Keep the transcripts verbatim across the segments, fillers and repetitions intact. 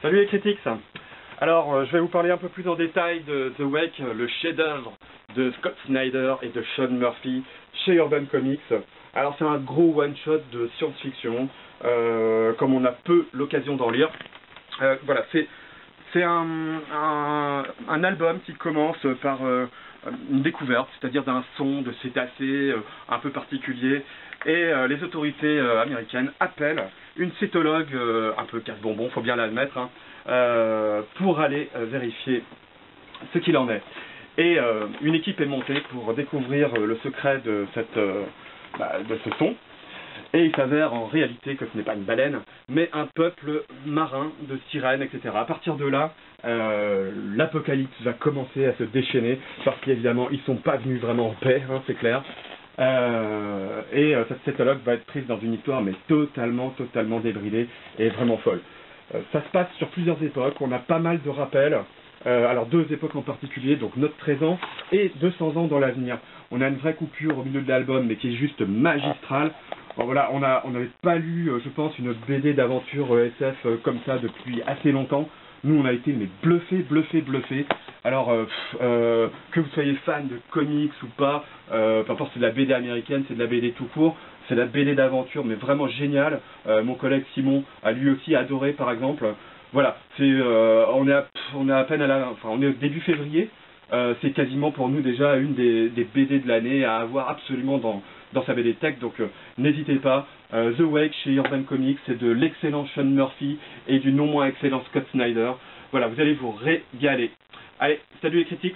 Salut les critiques. Alors euh, je vais vous parler un peu plus en détail de The Wake, le chef-d'œuvre de Scott Snyder et de Sean Murphy chez Urban Comics. Alors c'est un gros one-shot de science-fiction, euh, comme on a peu l'occasion d'en lire. Euh, voilà, c'est c'est un, un, un album qui commence par euh, une découverte, c'est-à-dire d'un son de cétacé euh, un peu particulier, et euh, les autorités euh, américaines appellent une cétologue euh, un peu casse-bonbon, faut bien l'admettre, hein, euh, pour aller euh, vérifier ce qu'il en est. Et euh, une équipe est montée pour découvrir euh, le secret de, cette, euh, bah, de ce son. Et il s'avère en réalité que ce n'est pas une baleine, mais un peuple marin de sirènes, et cetera. À partir de là, euh, l'apocalypse va commencer à se déchaîner, parce qu'évidemment, ils ne sont pas venus vraiment en paix, hein, c'est clair. Euh, et euh, cette cétologue va être prise dans une histoire, mais totalement, totalement débridée et vraiment folle. Euh, ça se passe sur plusieurs époques, on a pas mal de rappels. Euh, alors deux époques en particulier, donc notre présent et deux cents ans dans l'avenir. On a une vraie coupure au milieu de l'album, mais qui est juste magistrale. Bon, voilà, on a, on n'avait pas lu, euh, je pense, une B D d'aventure euh, S F euh, comme ça depuis assez longtemps. Nous, on a été mais bluffés, bluffés, bluffés. Alors, euh, pff, euh, que vous soyez fan de comics ou pas, euh, peu importe, c'est de la B D américaine, c'est de la B D tout court, c'est de la B D d'aventure, mais vraiment génial. Euh, mon collègue Simon a lui aussi adoré, par exemple. Voilà, c'est, euh, on est, à, on est à peine à la, enfin, on est au début février. Euh, c'est quasiment pour nous déjà une des, des B D de l'année à avoir absolument dans, dans sa B D Tech, donc euh, n'hésitez pas. Euh, The Wake chez Urban Comics, c'est de l'excellent Sean Murphy et du non moins excellent Scott Snyder. Voilà, vous allez vous régaler. Allez, salut les critiques.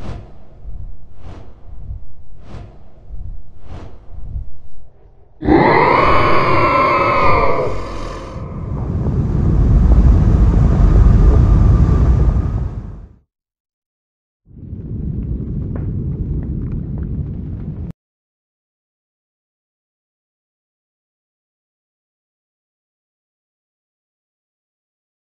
Yeah.